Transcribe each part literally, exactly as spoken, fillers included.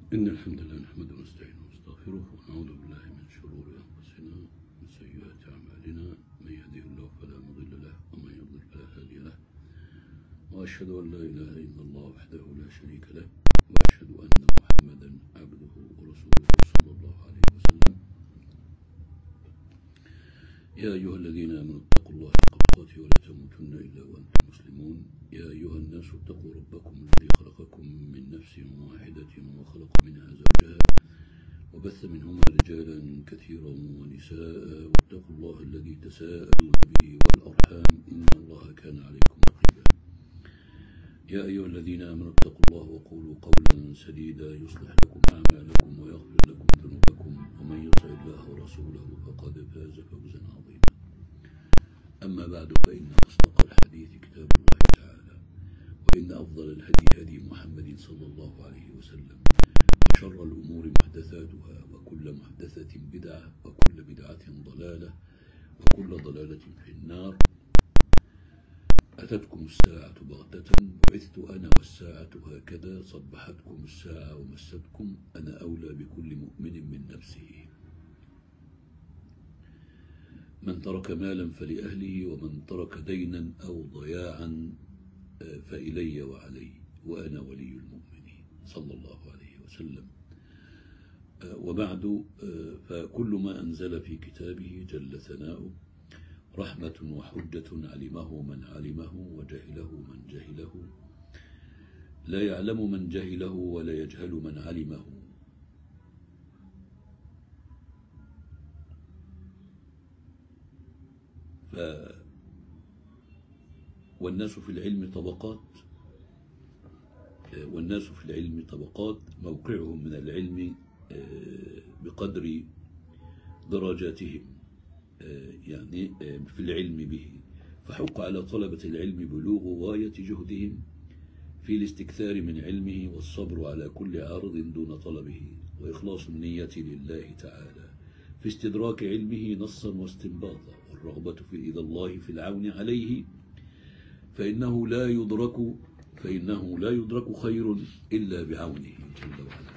إن الحمد لله نحمده ونستعينه ونستغفره ونعوذ بالله من شرور أنفسنا ومن سيئات أعمالنا. من يهده الله فلا مضل له ومن يضلل فلا هادي له، وأشهد أن لا إله إلا الله وحده لا شريك له، وأشهد أن محمدا عبده ورسوله صلى الله عليه وسلم. يا أيها الذين آمنوا اتقوا الله حق تقاته ولا تموتن إلا وأنتم مسلمون. يا أيها الناس اتقوا ربكم الذي خلقكم من نفس واحدة وخلق منها زوجها وبث منهما رجالا كثيرا ونساء، واتقوا الله الذي تساءلون به والأرحام إن الله كان عليكم رقيبا. يا أيها الذين آمنوا اتقوا الله وقولوا قولا سديدا يصلح لكم أعمالكم ويغفر لكم ذنوبكم، ومن يطع الله ورسوله فقد فاز فوزا عظيما. أما بعد، فإن أصدق الحديث كتاب الله تعالى، وإن أفضل الهدي هدي محمد صلى الله عليه وسلم، وشر الأمور محدثاتها، وكل محدثة بدعة، وكل بدعة ضلالة، وكل ضلالة في النار. أتتكم الساعة بغتة، بعثت أنا والساعة هكذا، صبحتكم الساعة ومستكم، أنا أولى بكل مؤمن من نفسه. من ترك مالا فلأهله، ومن ترك دينا أو ضياعا فإلي وعلي، وأنا ولي المؤمنين صلى الله عليه وسلم. وبعد، فكل ما أنزل في كتابه جل ثناؤه رحمة وحجة، علمه من علمه وجهله من جهله، لا يعلم من جهله ولا يجهل من علمه. ف والناس في العلم طبقات، والناس في العلم طبقات موقعهم من العلم بقدر درجاتهم، يعني في العلم به. فحق على طلبة العلم بلوغ غاية جهدهم في الاستكثار من علمه، والصبر على كل عارض دون طلبه، وإخلاص النية لله تعالى في استدراك علمه نصا واستنباطا، والرغبة في إلى الله في العون عليه، فإنه لا يدرك فإنه لا يدرك خير إلا بعونه جل وعلا.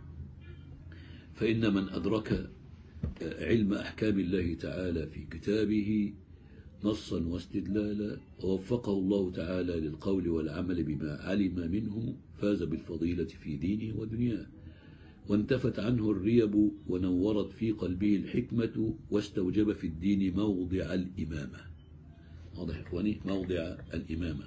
فإن من أدرك علم أحكام الله تعالى في كتابه نصا واستدلالا، ووفقه الله تعالى للقول والعمل بما علم منه، فاز بالفضيلة في دينه ودنياه، وانتفت عنه الريب، ونورت في قلبه الحكمة، واستوجب في الدين موضع الإمامة. واضح إخواني؟ موضع الإمامة.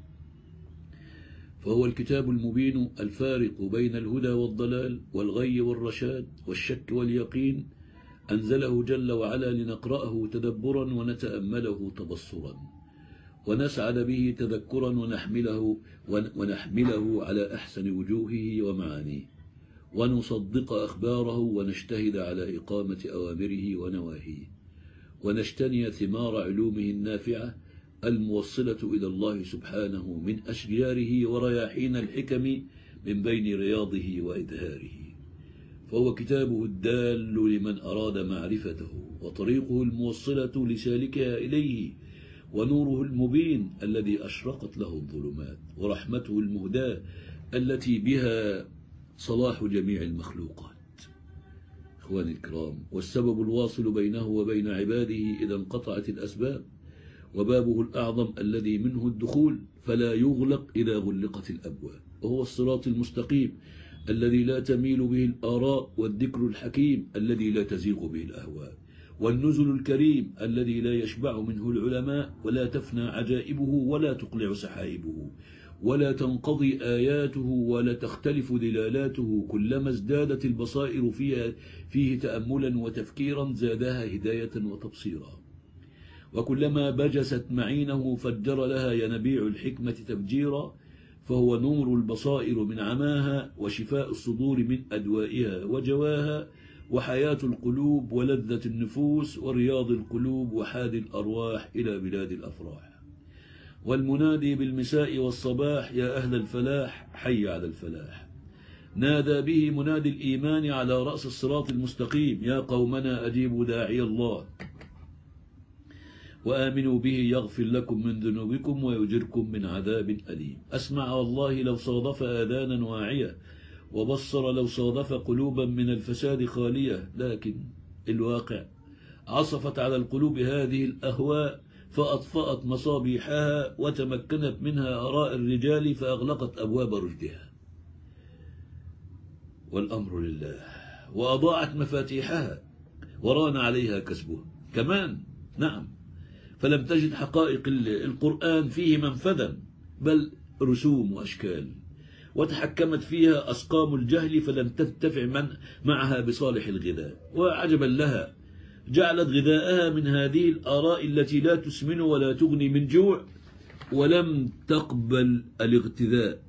فهو الكتاب المبين الفارق بين الهدى والضلال، والغي والرشاد، والشك واليقين، أنزله جل وعلا لنقرأه تدبرا ونتأمله تبصرا، ونسعد به تذكرا، ونحمله, ونحمله على أحسن وجوهه ومعانيه، ونصدق أخباره، ونجتهد على إقامة أوامره ونواهيه، ونجتني ثمار علومه النافعة الموصلة إلى الله سبحانه من أشجاره ورياحين الحكم من بين رياضه وإدهاره. فهو كتابه الدال لمن أراد معرفته، وطريقه الموصلة لسالكها إليه، ونوره المبين الذي أشرقت له الظلمات، ورحمته المهداة التي بها صلاح جميع المخلوقات. إخواني الكرام، والسبب الواصل بينه وبين عباده إذا انقطعت الأسباب، وبابه الأعظم الذي منه الدخول فلا يغلق إذا غلقت الأبواب، وهو الصراط المستقيم الذي لا تميل به الآراء، والذكر الحكيم الذي لا تزيغ به الأهواء، والنزل الكريم الذي لا يشبع منه العلماء، ولا تفنى عجائبه، ولا تقلع سحائبه، ولا تنقضي آياته، ولا تختلف دلالاته. كلما ازدادت البصائر فيها فيه تأملا وتفكيرا زادها هداية وتبصيرا، وكلما بجست معينه فجر لها ينبيع الحكمة تفجيرا. فهو نور البصائر من عماها، وشفاء الصدور من أدوائها وجواها، وحياة القلوب ولذة النفوس، ورياض القلوب وحاد الأرواح إلى بلاد الأفراح. والمنادي بالمساء والصباح يا أهل الفلاح حي على الفلاح، نادى به منادي الإيمان على رأس الصراط المستقيم يا قومنا أجيبوا داعي الله وآمنوا به يغفر لكم من ذنوبكم ويجركم من عذاب أليم. أسمع والله لو صادف آذانا واعية، وبصر لو صادف قلوبا من الفساد خالية، لكن الواقع عصفت على القلوب هذه الأهواء فأطفأت مصابيحها، وتمكنت منها آراء الرجال فأغلقت أبواب رشدها، والأمر لله، وأضاعت مفاتيحها وران عليها كسبها كمان. نعم، فلم تجد حقائق القرآن فيه منفذا، بل رسوم وأشكال، وتحكمت فيها أسقام الجهل فلم تنتفع من معها بصالح الغذاء. وعجبا لها، جعلت غذاءها من هذه الآراء التي لا تسمن ولا تغني من جوع، ولم تقبل الاغتذاء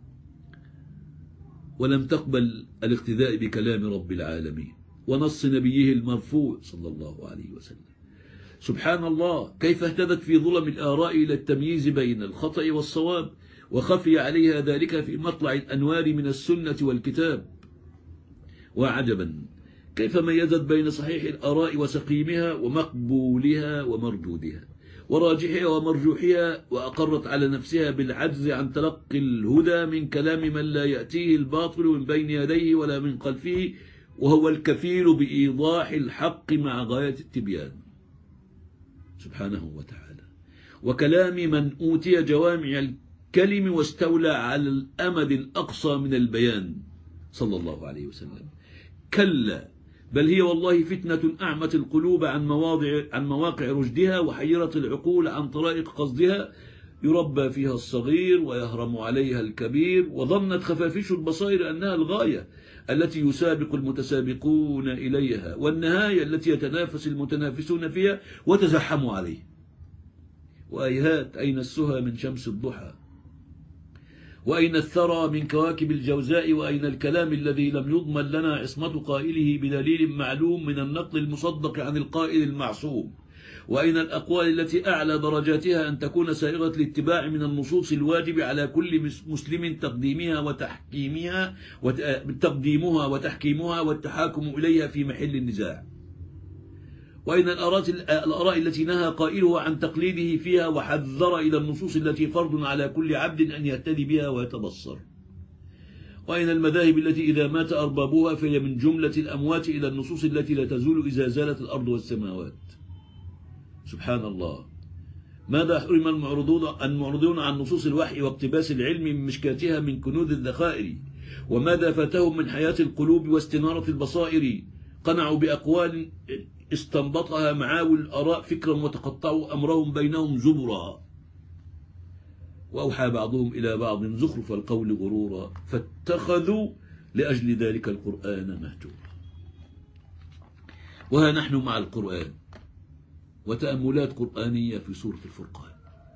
ولم تقبل الاقتداء بكلام رب العالمين ونص نبيه المرفوع صلى الله عليه وسلم. سبحان الله، كيف اهتدت في ظلم الآراء إلى التمييز بين الخطأ والصواب، وخفي عليها ذلك في مطلع الأنوار من السنة والكتاب. وعجبا كيف ميزت بين صحيح الآراء وسقيمها، ومقبولها ومردودها، وراجحها ومرجوحها، وأقرت على نفسها بالعجز عن تلقي الهدى من كلام من لا يأتيه الباطل من بين يديه ولا من خلفه، وهو الكفيل بإيضاح الحق مع غاية التبيان سبحانه وتعالى. وكلام من أوتي جوامع الكلم واستولى على الأمد الأقصى من البيان صلى الله عليه وسلم. كلا، بل هي والله فتنة أعمت القلوب عن مواضع عن مواقع رشدها، وحيرت العقول عن طرائق قصدها، يربى فيها الصغير ويهرم عليها الكبير، وظنت خفافيش البصائر أنها الغاية التي يسابق المتسابقون إليها، والنهاية التي يتنافس المتنافسون فيها وتزحموا عليه. وأيهات، أين السهى من شمس الضحى، وأين الثرى من كواكب الجوزاء، وأين الكلام الذي لم يضمن لنا عصمة قائله بدليل معلوم من النقل المصدق عن القائل المعصوم، وأين الأقوال التي أعلى درجاتها أن تكون سائغة الاتباع من النصوص الواجب على كل مسلم تقديمها وتحكيمها تقديمها وتحكيمها والتحاكم إليها في محل النزاع، وأين الآراء التي نهى قائلها عن تقليده فيها وحذر إلى النصوص التي فرض على كل عبد أن يهتدي بها ويتبصر، وأين المذاهب التي إذا مات أربابها فهي من جملة الأموات إلى النصوص التي لا تزول إذا زالت الأرض والسماوات. سبحان الله، ماذا حرم المعرضون المعرضون عن نصوص الوحي واقتباس العلم من مشكاتها من كنوز الذخائر، وماذا فاتهم من حياة القلوب واستنارة البصائر، قنعوا بأقوال استنبطها معاول الآراء فكرا، وتقطعوا أمرهم بينهم زبرا، وأوحى بعضهم إلى بعض زخرف القول غرورا، فاتخذوا لأجل ذلك القرآن مهجورا. وها نحن مع القرآن وتأملات قرآنية في سورة الفرقان،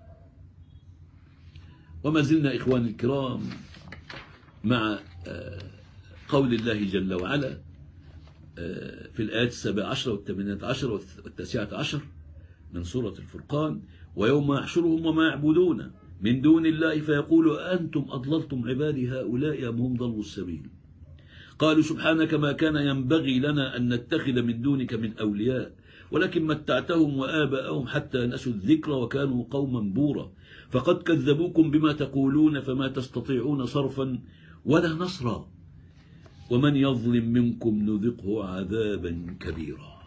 وما زلنا إخواني الكرام مع قول الله جل وعلا في الآيات السابعة عشر والثامنة عشر والتاسعة عشر من سورة الفرقان: ويوم يحشرهم وما يعبدون من دون الله فيقول أنتم أضللتم عبادي هؤلاء أم هم ضلوا السبيل، قالوا سبحانك ما كان ينبغي لنا أن نتخذ من دونك من أولياء ولكن متعتهم وآباءهم حتى نسوا الذكر وكانوا قوما بورا، فقد كذبوكم بما تقولون فما تستطيعون صرفا ولا نصرا، ومن يظلم منكم نذقه عذابا كبيرا.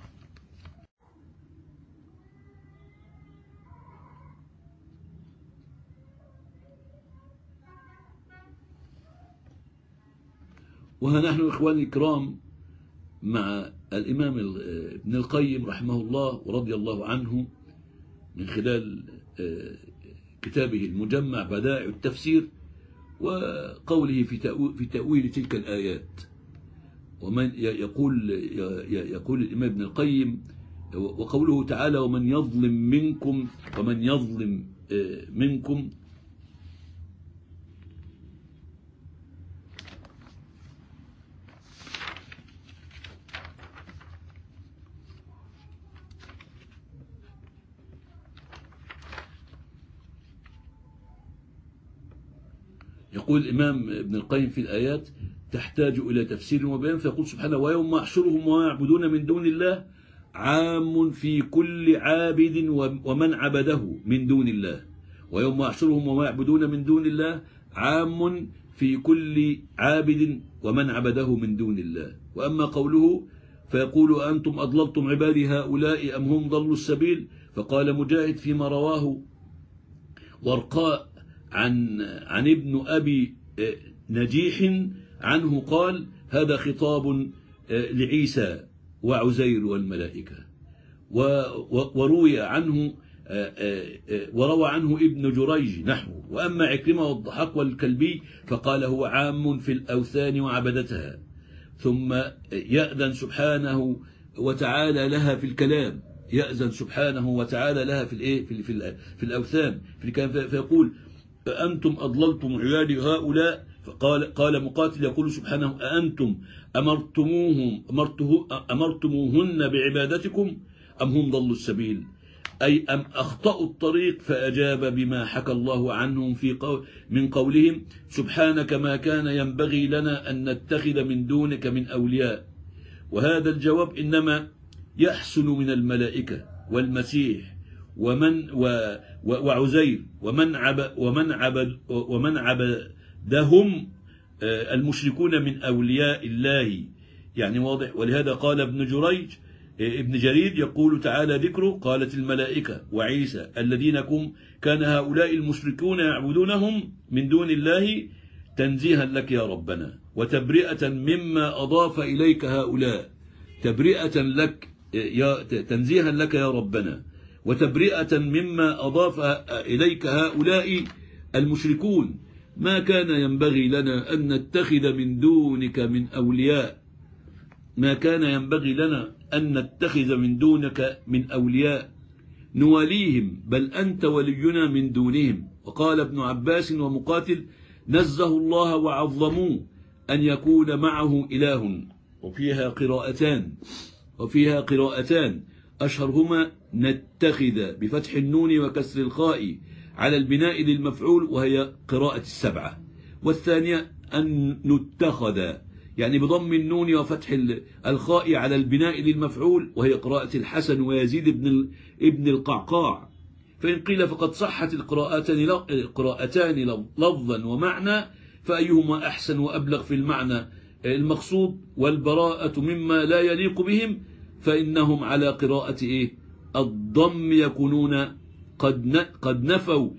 وها نحن إخواني الكرام مع الإمام ابن القيم رحمه الله ورضي الله عنه من خلال كتابه المجمع بدائع التفسير، وقوله في تأويل تلك الآيات. ومن يقول يقول الإمام ابن القيم وقوله تعالى: ومن يظلم منكم ومن يظلم منكم يقول الإمام ابن القيم في الآيات تحتاج إلى تفسير وبيان، فيقول سبحانه: ويوم يحشرهم وما يعبدون من دون الله عام في كل عابد ومن عبده من دون الله. ويوم يحشرهم وما يعبدون من دون الله عام في كل عابد ومن عبده من دون الله. وأما قوله فيقول أنتم أضللتم عبادي هؤلاء أم هم ضلوا السبيل، فقال مجاهد فيما رواه ورقاء عن عن ابن أبي نجيح عنه قال هذا خطاب لعيسى وعزير والملائكة. وروي عنه وروى عنه ابن جريج نحوه. وأما عكرمة والضحاك والكلبي فقال هو عام في الأوثان وعبدتها، ثم يأذن سبحانه وتعالى لها في الكلام، يأذن سبحانه وتعالى لها في الايه في في, في الأوثان في الكلام، فيقول أنتم أضللتم عبادي هؤلاء. فقال قال مقاتل يقول سبحانه أأنتم أمرتموهم أمرته أمرتموهن بعبادتكم أم هم ضلوا السبيل، أي أم أخطأوا الطريق، فأجاب بما حكى الله عنهم في قول من قولهم سبحانك ما كان ينبغي لنا أن نتخذ من دونك من أولياء. وهذا الجواب إنما يحسن من الملائكة والمسيح ومن و وعزير ومن عبد ومن عبد ومن عبدهم المشركون من أولياء الله، يعني واضح. ولهذا قال ابن جريج ابن جرير يقول تعالى ذكره قالت الملائكة وعيسى الذين كان هؤلاء المشركون يعبدونهم من دون الله تنزيها لك يا ربنا وتبرئة مما أضاف إليك هؤلاء، تبرئة لك يا تنزيها لك يا ربنا وتبرئة مما أضاف إليك هؤلاء المشركون. ما كان ينبغي لنا أن نتخذ من دونك من أولياء، ما كان ينبغي لنا أن نتخذ من دونك من أولياء نواليهم، بل أنت ولينا من دونهم. وقال ابن عباس ومقاتل نزه الله وعظموه أن يكون معه إله. وفيها قراءتان وفيها قراءتان أشهرهما نتخذ بفتح النون وكسر الخاء على البناء للمفعول وهي قراءة السبعة، والثانية أن نتخذ يعني بضم النون وفتح الخاء على البناء للمفعول وهي قراءة الحسن ويزيد بن ابن القعقاع. فإن قيل فقد صحت القراءتان القراءتان لفظا ومعنى، فأيهما أحسن وأبلغ في المعنى المقصود والبراءة مما لا يليق بهم، فإنهم على قراءة إيه الضم يكونون قد قد نفوا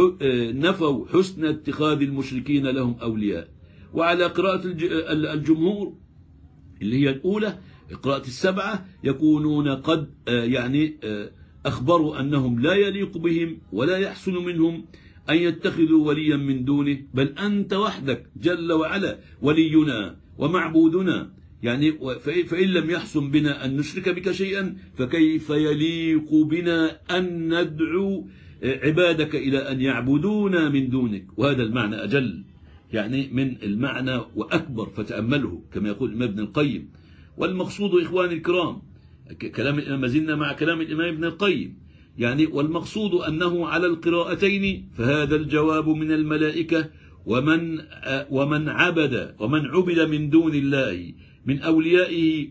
نفوا حسن اتخاذ المشركين لهم أولياء. وعلى قراءة الجمهور اللي هي الأولى قراءة السبعة يكونون قد يعني أخبروا أنهم لا يليق بهم ولا يحسن منهم أن يتخذوا وليا من دونه، بل أنت وحدك جل وعلا ولينا ومعبودنا، يعني فإن لم يحسن بنا أن نشرك بك شيئا فكيف يليق بنا أن ندعو عبادك إلى أن يعبدونا من دونك. وهذا المعنى أجل يعني من المعنى وأكبر، فتأمله كما يقول الإمام ابن القيم. والمقصود إخواني الكرام كلام ما زلنا مع كلام الإمام ابن القيم، يعني والمقصود أنه على القراءتين فهذا الجواب من الملائكة ومن ومن عبد ومن عبد من دون الله من أوليائه.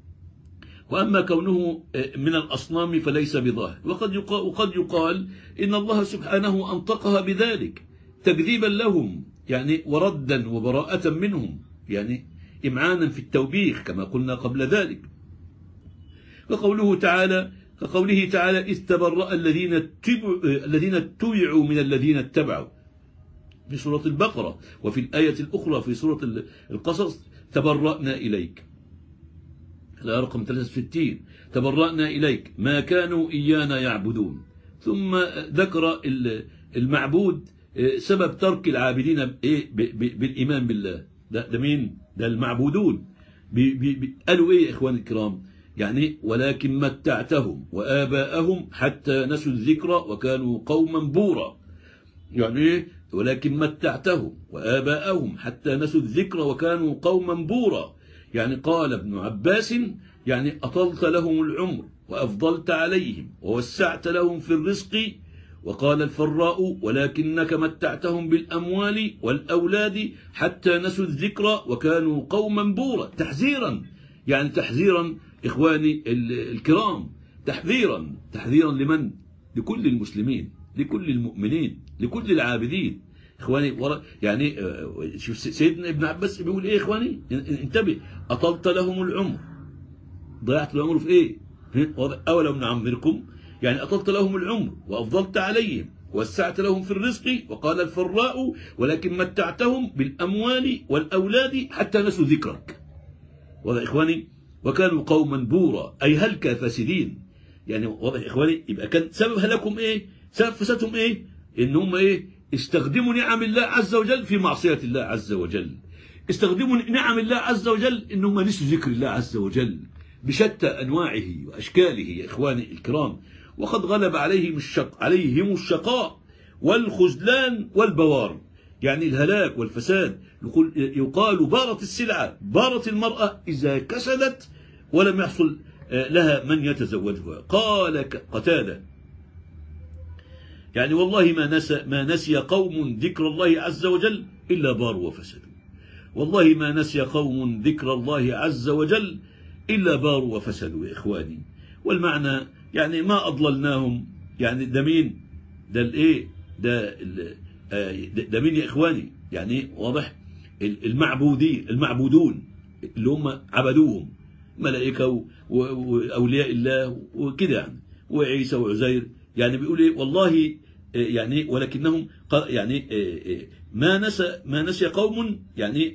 وأما كونه من الأصنام فليس بظاهر. وقد يقال, وقد يقال إن الله سبحانه أنطقها بذلك تكذيبا لهم يعني وردا وبراءة منهم، يعني إمعانا في التوبيخ كما قلنا قبل ذلك. وقوله تعالى كقوله تعالى إذ تبرأ الذين اتبعوا الذين اتبعوا من الذين اتبعوا في سورة البقرة، وفي الآية الأخرى في سورة القصص تبرأنا إليك على رقم ثلاثة وستين تبرأنا إليك ما كانوا إيانا يعبدون. ثم ذكر المعبود سبب ترك العابدين بالإيمان بالله. ده, ده مين؟ ده المعبودون. قالوا إيه إخواني الكرام؟ يعني ولكن متعتهم وآباءهم حتى نسوا الذكر وكانوا قوما بورا. يعني إيه؟ ولكن متعتهم وآباءهم حتى نسوا الذكر وكانوا قوما بورا. يعني قال ابن عباس يعني أطلت لهم العمر وأفضلت عليهم ووسعت لهم في الرزق. وقال الفراء ولكنك متعتهم بالأموال والأولاد حتى نسوا الذكر وكانوا قوما بورا. تحذيرا، يعني تحذيرا إخواني الكرام، تحذيرا تحذيرا لمن؟ لكل المسلمين، لكل المؤمنين، لكل العابدين. إخواني يعني شوف سيدنا ابن عباس بيقول إيه إخواني، انتبه، أطلت لهم العمر، ضيعت العمر في إيه؟ أولم نعمركم، يعني أطلت لهم العمر وأفضلت عليهم ووسعت لهم في الرزق. وقال الفراء ولكن متعتهم بالأموال والأولاد حتى نسوا ذكرك. واضح إخواني؟ وكانوا قوما بورا أي هلكا فاسدين. يعني واضح إخواني؟ يبقى كان سبب هلاكهم إيه؟ سبب فسادهم إيه؟ إن هم إيه؟ استخدموا نعم الله عز وجل في معصية الله عز وجل. استخدموا نعم الله عز وجل إن هم نسوا ذكر الله عز وجل بشتى أنواعه وأشكاله يا إخواني الكرام. وقد غلب عليهم الشق عليهم الشقاء والخذلان والبوار، يعني الهلاك والفساد. يقال بارت السلعة بارت المرأة إذا كسدت ولم يحصل لها من يتزوجها. قال قتادة يعني والله ما نسى ما نسي قوم ذكر الله عز وجل إلا باروا وفسدوا. والله ما نسي قوم ذكر الله عز وجل إلا باروا وفسدوا يا إخواني. والمعنى يعني ما أضللناهم، يعني ده مين؟ ده الإيه؟ ده ده مين يا إخواني؟ يعني واضح المعبودين المعبودون اللي هم عبدوهم ملائكة وأولياء الله وكده يعني، وعيسى وعزير. يعني بيقول إيه؟ والله يعني ولكنهم يعني ما نسى ما نسي قوم يعني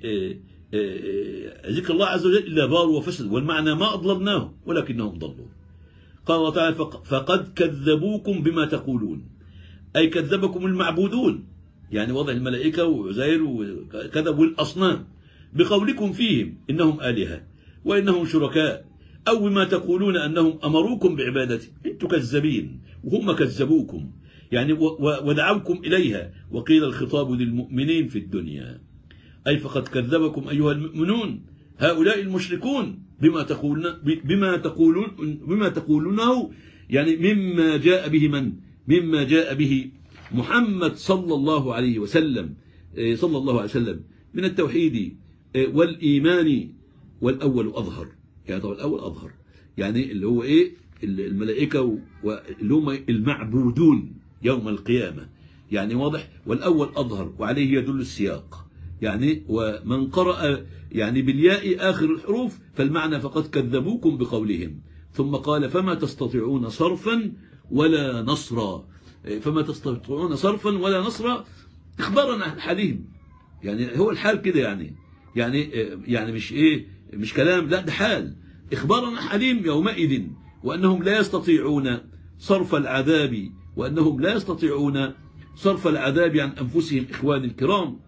ذكر الله عز وجل إلا باروا وفسدوا. والمعنى ما أضللناهم ولكنهم ضلوا. قال الله تعالى فقد كذبوكم بما تقولون، أي كذبكم المعبودون، يعني وضع الملائكة وعزير وكذبوا الأصنام بقولكم فيهم إنهم آلهة وإنهم شركاء، أو بما تقولون أنهم أمروكم بعبادته. أنتم كذابين وهم كذبوكم يعني ودعوكم إليها. وقيل الخطاب للمؤمنين في الدنيا، أي فقد كذبكم أيها المؤمنون هؤلاء المشركون بما تقولون بما تقولون بما تقولونه، يعني مما جاء به من مما جاء به محمد صلى الله عليه وسلم صلى الله عليه وسلم من التوحيد والإيمان. والأول أظهر، يعني طبعا الأول أظهر يعني اللي هو إيه؟ الملائكة واللي هم المعبودون يوم القيامة، يعني واضح. والأول أظهر وعليه يدل السياق، يعني ومن قرأ يعني بالياء آخر الحروف فالمعنى فقد كذبوكم بقولهم. ثم قال فما تستطيعون صرفا ولا نصرا. فما تستطيعون صرفا ولا نصرا إخبارا عن حالهم، يعني هو الحال كده، يعني يعني يعني مش إيه مش كلام، لا ده حال إخبارا عن حالهم يومئذ، وأنهم لا يستطيعون صرف العذاب وأنهم لا يستطيعون صرف العذاب عن أنفسهم إخواني الكرام،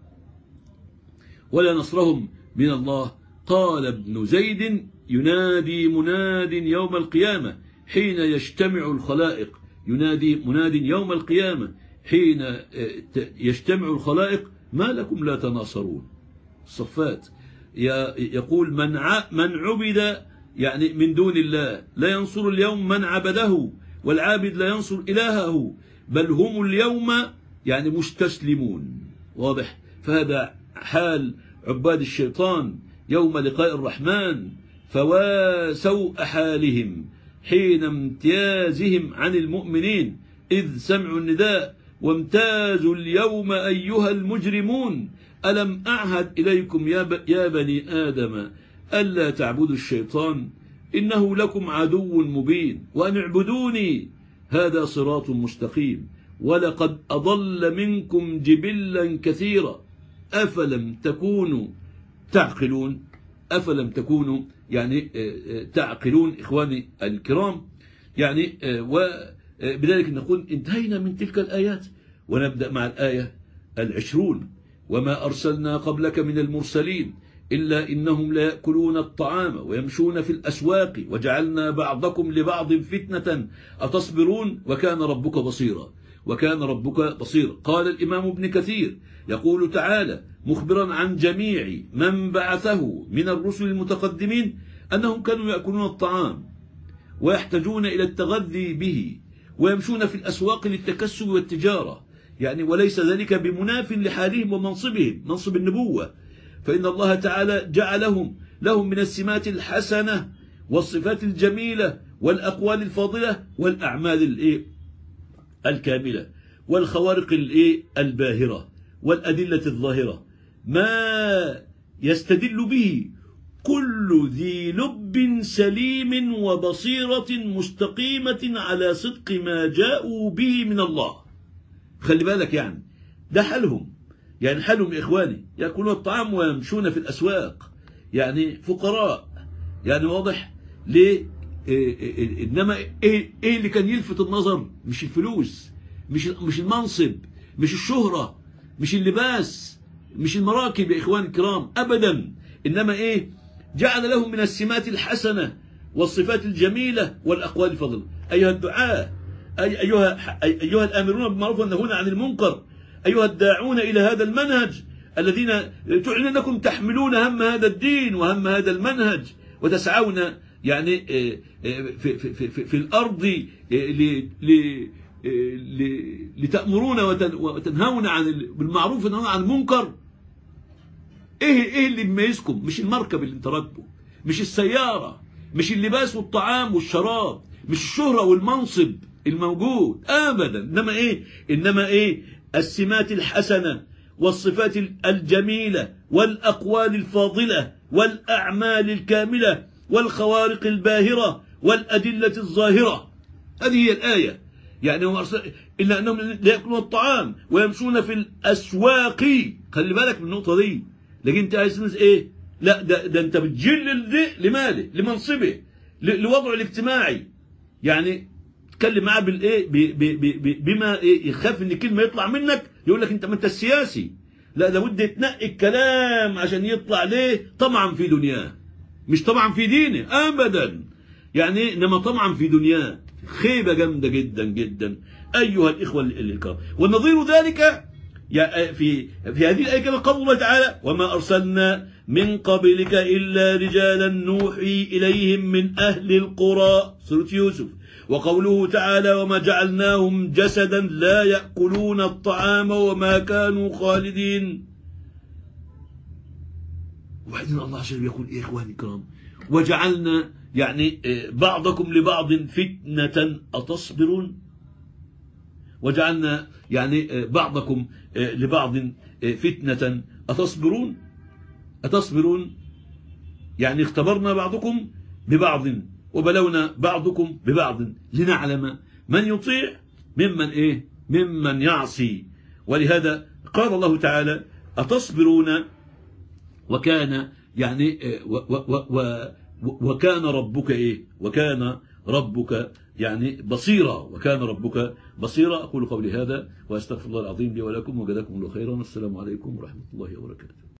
ولا نصرهم من الله. قال ابن زيد ينادي مناد يوم القيامة حين يجتمع الخلائق، ينادي مناد يوم القيامة حين يجتمع الخلائق ما لكم لا تناصرون. الصفات يقول من من عبد يعني من دون الله لا ينصر اليوم من عبده، والعابد لا ينصر إلهه، بل هم اليوم يعني مستسلمون. واضح؟ فهذا حال عباد الشيطان يوم لقاء الرحمن. فوا سوء حالهم حين امتيازهم عن المؤمنين إذ سمعوا النداء وامتازوا اليوم أيها المجرمون ألم أعهد إليكم يا بني آدم ألا تعبدوا الشيطان إنه لكم عدو مبين وأن اعبدوني هذا صراط مستقيم ولقد أضل منكم جبلا كثيرا أفلم تكونوا تعقلون. أفلم تكونوا يعني تعقلون إخواني الكرام. يعني وبذلك نقول انتهينا من تلك الآيات ونبدأ مع الآية العشرون وما أرسلنا قبلك من المرسلين إلا إنهم لا يأكلون الطعام ويمشون في الأسواق وجعلنا بعضكم لبعض فتنة أتصبرون وكان ربك بصيرا وكان ربك بصيرا. قال الإمام ابن كثير يقول تعالى مخبرا عن جميع من بعثه من الرسل المتقدمين أنهم كانوا يأكلون الطعام ويحتاجون إلى التغذي به ويمشون في الأسواق للتكسب والتجارة، يعني وليس ذلك بمناف لحالهم ومنصبهم منصب النبوة، فإن الله تعالى جعلهم لهم من السمات الحسنة والصفات الجميلة والأقوال الفاضلة والأعمال الكاملة والخوارق الباهرة. والأدلة الظاهرة ما يستدل به كل ذي لب سليم وبصيرة مستقيمة على صدق ما جاءوا به من الله. خلي بالك يعني ده حالهم، يعني حالهم يا إخواني يأكلون الطعام ويمشون في الأسواق، يعني فقراء، يعني واضح ليه؟ إيه إيه إنما إيه, إيه اللي كان يلفت النظر؟ مش الفلوس، مش مش المنصب، مش الشهرة، مش اللباس، مش المراكب يا إخواني الكرام أبدا، إنما إيه؟ جعل لهم من السمات الحسنة والصفات الجميلة والأقوال الفضل. أيها الدعاة، أي أيها أيها الآمرون بالمعروف والنهون عن المنكر، أيها الداعون إلى هذا المنهج الذين تعلن أنكم تحملون هم هذا الدين وهم هذا المنهج وتسعون يعني في في في في, في الأرض لتأمرون وتنهون عن بالمعروف والنهون عن المنكر. ايه ايه اللي بيميزكم؟ مش المركب اللي انت راكبه، مش السيارة، مش اللباس والطعام والشراب، مش الشهرة والمنصب الموجود ابدا، انما ايه؟ انما ايه؟ السمات الحسنة والصفات الجميلة والأقوال الفاضلة والأعمال الكاملة والخوارق الباهرة والأدلة الظاهرة. هذه هي الآية. يعني هم إلا أنهم لا يأكلون الطعام ويمشون في الأسواق. خلي بالك من النقطة دي. لكن أنت عايز إيه؟ لا ده, ده أنت بتجل ده لماله؟ لمنصبه، لوضعه الاجتماعي. يعني تكلم معاه بالايه؟ بما إيه؟ يخاف ان كلمه يطلع منك يقول لك انت ما انت السياسي. لا لابد يتنقي الكلام عشان يطلع ليه؟ طمعا في دنياه، مش طمعا في دينه ابدا. يعني انما طمعا في دنياه. خيبه جامده جدا جدا ايها الاخوه الكرام. والنظير ذلك في في هذه الايه كما قال الله تعالى: وما ارسلنا من قبلك الا رجالا نوحي اليهم من اهل القرى، سوره يوسف. وقوله تعالى: وما جعلناهم جسدا لا يأكلون الطعام وما كانوا خالدين. وبعدين الله عز وجل يقول: إيه إخواني الكرام، وجعلنا يعني بعضكم لبعض فتنة أتصبرون. وجعلنا يعني بعضكم لبعض فتنة أتصبرون. أتصبرون يعني اختبرنا بعضكم ببعض وبلونا بعضكم ببعض لنعلم من يطيع ممن ايه؟ ممن يعصي. ولهذا قال الله تعالى: أتصبرون وكان يعني و و و وكان ربك ايه؟ وكان ربك يعني بصيرا، وكان ربك بصيرا. أقول قولي هذا وأستغفر الله العظيم لي ولكم وجزاكم الله خيرا، والسلام عليكم ورحمة الله وبركاته.